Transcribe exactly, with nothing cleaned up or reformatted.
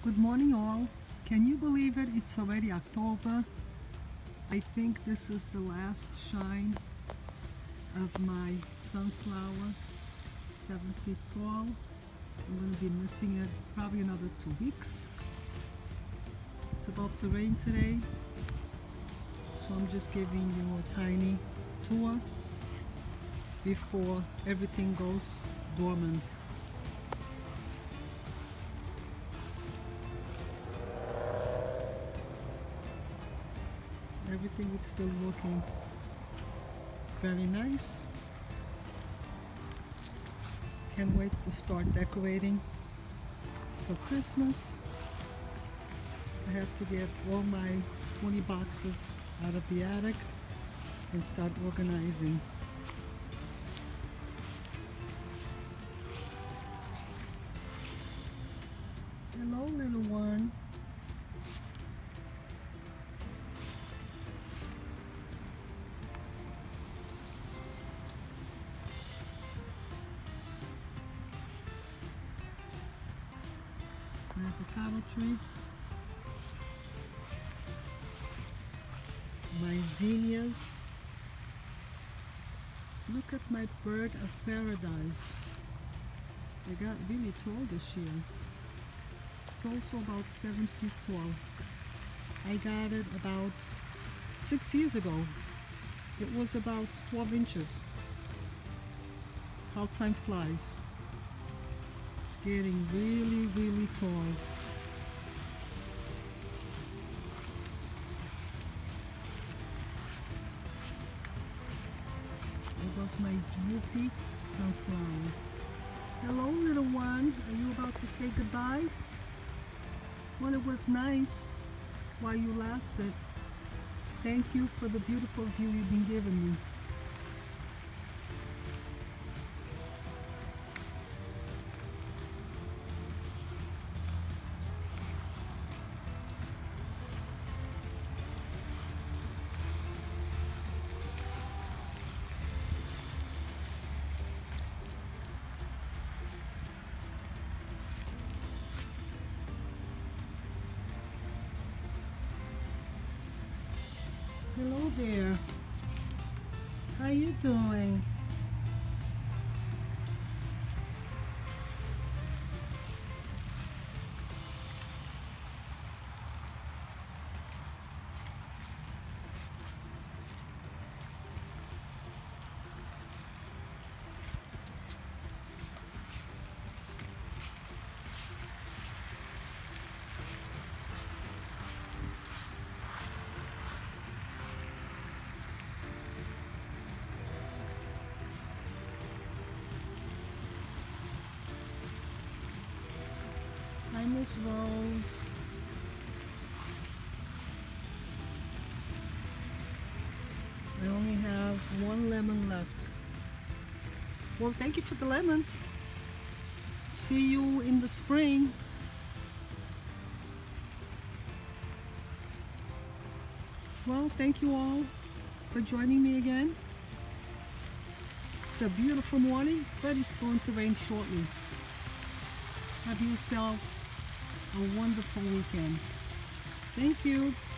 Good morning all. Can you believe it? It's already October. I think this is the last shine of my sunflower, seven feet tall. I'm going to be missing it probably another two weeks. It's about to rain today, so I'm just giving you a tiny tour before everything goes dormant. Everything is still looking very nice. Can't wait to start decorating for Christmas. I have to get all my twenty boxes out of the attic and start organizing. Hello, little one. Avocado tree, my zinnias. Look at my bird of paradise. They got really tall this year. It's also about seven feet tall. I got it about six years ago. It was about twelve inches. How time flies. Getting really, really tall. It was my droopy sunflower. Hello, little one. Are you about to say goodbye? Well, it was nice while you lasted. Thank you for the beautiful view you've been giving me. Hello there. How you doing? Hi, Miss Rose. I only have one lemon left. Well, thank you for the lemons. See you in the spring. Well, thank you all for joining me again. It's a beautiful morning, but it's going to rain shortly. Have yourself a wonderful weekend. Thank you.